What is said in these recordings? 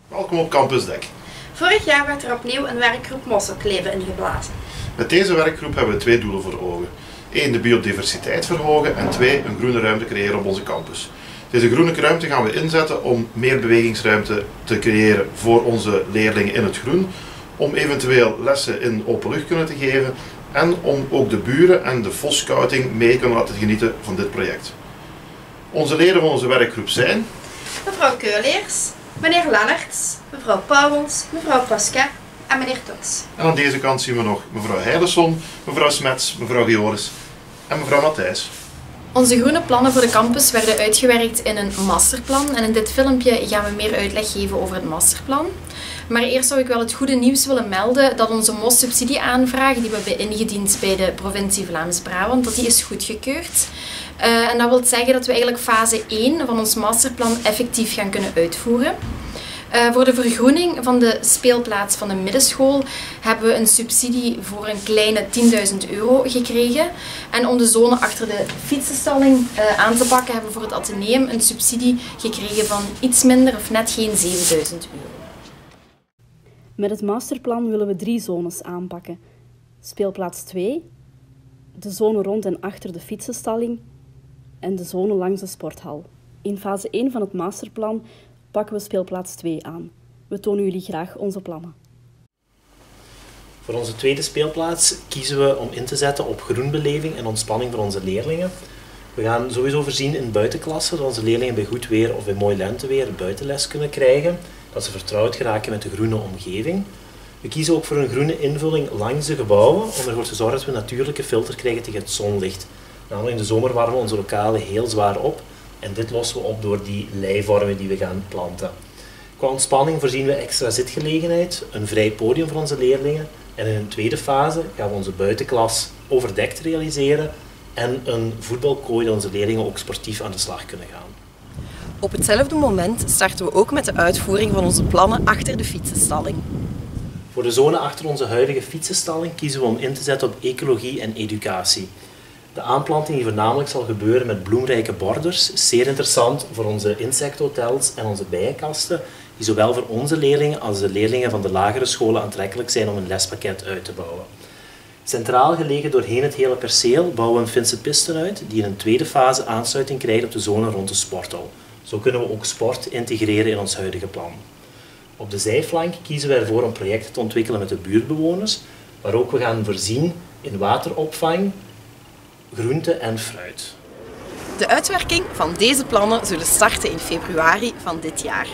Welkom op Campus Dek. Vorig jaar werd er opnieuw een werkgroep mos op leven ingeblazen. Met deze werkgroep hebben we 2 doelen voor ogen. 1. De biodiversiteit verhogen en 2. Een groene ruimte creëren op onze campus. Deze groene ruimte gaan we inzetten om meer bewegingsruimte te creëren voor onze leerlingen in het groen, om eventueel lessen in openlucht kunnen te geven en om ook de buren en de VOS-scouting mee kunnen laten genieten van dit project. Onze leden van onze werkgroep zijn mevrouw Keuleers, meneer Lennerts, mevrouw Pauwels, mevrouw Pasquet en meneer Tots. En aan deze kant zien we nog mevrouw Heileson, mevrouw Smets, mevrouw Gioris en mevrouw Matthijs. Onze groene plannen voor de campus werden uitgewerkt in een masterplan en in dit filmpje gaan we meer uitleg geven over het masterplan. Maar eerst zou ik wel het goede nieuws willen melden dat onze MOS-subsidieaanvraag die we hebben ingediend bij de provincie Vlaams-Brabant, dat die is goedgekeurd. En dat wil zeggen dat we eigenlijk fase 1 van ons masterplan effectief gaan kunnen uitvoeren. Voor de vergroening van de speelplaats van de middenschool hebben we een subsidie voor een kleine €10.000 gekregen. En om de zone achter de fietsenstalling aan te pakken hebben we voor het ateneum een subsidie gekregen van iets minder of net geen €7.000. Met het masterplan willen we 3 zones aanpakken. Speelplaats 2, de zone rond en achter de fietsenstalling en de zone langs de sporthal. In fase 1 van het masterplan pakken we speelplaats 2 aan. We tonen jullie graag onze plannen. Voor onze tweede speelplaats kiezen we om in te zetten op groenbeleving en ontspanning voor onze leerlingen. We gaan sowieso voorzien in buitenklassen, dat onze leerlingen bij goed weer of bij mooi lenteweer buitenles kunnen krijgen, dat ze vertrouwd geraken met de groene omgeving. We kiezen ook voor een groene invulling langs de gebouwen, om ervoor te zorgen dat we een natuurlijke filter krijgen tegen het zonlicht. Namelijk in de zomer warmen we onze lokalen heel zwaar op en dit lossen we op door die leivormen die we gaan planten. Qua ontspanning voorzien we extra zitgelegenheid, een vrij podium voor onze leerlingen en in een tweede fase gaan we onze buitenklas overdekt realiseren en een voetbalkooi dat onze leerlingen ook sportief aan de slag kunnen gaan. Op hetzelfde moment starten we ook met de uitvoering van onze plannen achter de fietsenstalling. Voor de zone achter onze huidige fietsenstalling kiezen we om in te zetten op ecologie en educatie. De aanplanting die voornamelijk zal gebeuren met bloemrijke borders is zeer interessant voor onze insecthotels en onze bijenkasten, die zowel voor onze leerlingen als de leerlingen van de lagere scholen aantrekkelijk zijn om een lespakket uit te bouwen. Centraal gelegen doorheen het hele perceel bouwen we een Finse piste uit, die in een tweede fase aansluiting krijgt op de zone rond de sporthal. Zo kunnen we ook sport integreren in ons huidige plan. Op de zijflank kiezen we ervoor om projecten te ontwikkelen met de buurtbewoners, waar ook we gaan voorzien in wateropvang, groente en fruit. De uitwerking van deze plannen zullen starten in februari van dit jaar.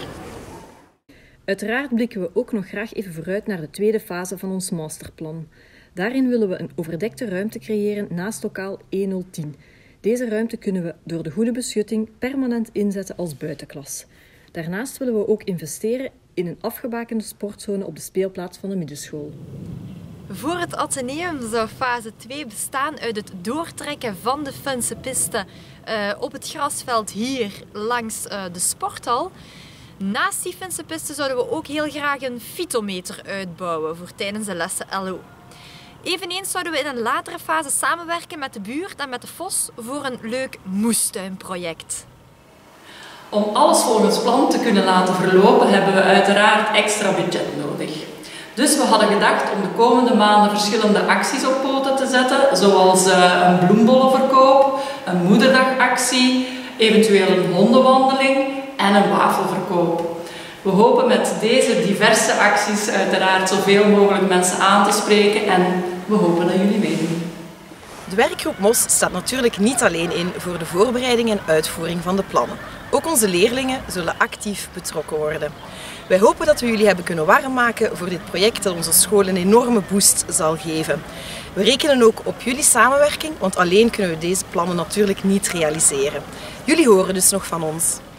Uiteraard blikken we ook nog graag even vooruit naar de tweede fase van ons masterplan. Daarin willen we een overdekte ruimte creëren naast lokaal 1010. Deze ruimte kunnen we door de goede beschutting permanent inzetten als buitenklas. Daarnaast willen we ook investeren in een afgebakende sportzone op de speelplaats van de middenschool. Voor het ateneum zou fase 2 bestaan uit het doortrekken van de Finse piste op het grasveld hier langs de sporthal. Naast die Finse piste zouden we ook heel graag een fytometer uitbouwen voor tijdens de lessen LO. Eveneens zouden we in een latere fase samenwerken met de buurt en met de VOS voor een leuk moestuinproject. Om alles volgens plan te kunnen laten verlopen hebben we uiteraard extra budget nodig. Dus we hadden gedacht om de komende maanden verschillende acties op poten te zetten, zoals een bloembollenverkoop, een moederdagactie, eventueel een hondenwandeling en een wafelverkoop. We hopen met deze diverse acties uiteraard zoveel mogelijk mensen aan te spreken en we hopen dat jullie meedoen. De werkgroep MOS staat natuurlijk niet alleen in voor de voorbereiding en uitvoering van de plannen. Ook onze leerlingen zullen actief betrokken worden. Wij hopen dat we jullie hebben kunnen warm maken voor dit project dat onze school een enorme boost zal geven. We rekenen ook op jullie samenwerking, want alleen kunnen we deze plannen natuurlijk niet realiseren. Jullie horen dus nog van ons.